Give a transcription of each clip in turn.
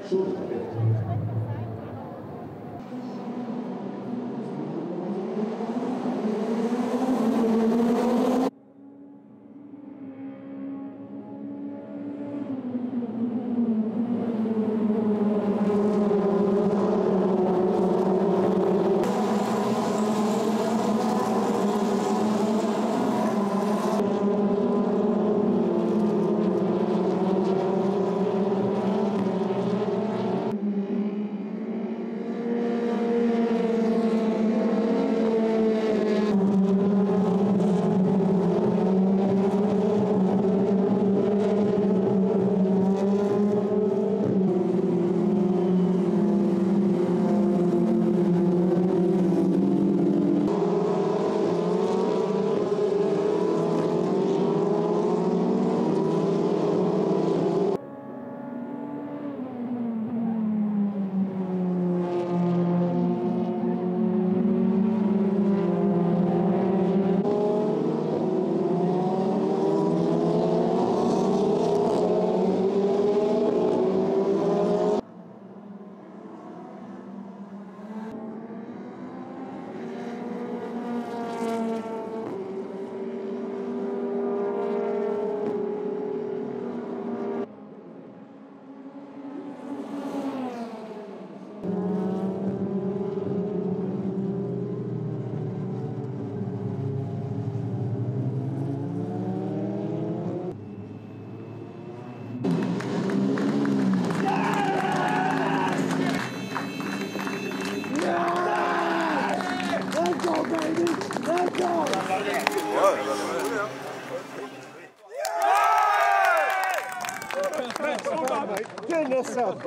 Goodness up.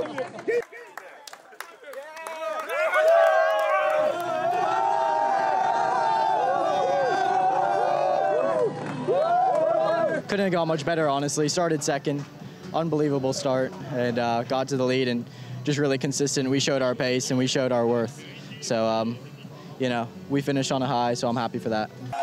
Couldn't have got much better, honestly. Started second, unbelievable start, and got to the lead and just really consistent. We showed our pace and we showed our worth. So, you know, we finished on a high, so I'm happy for that.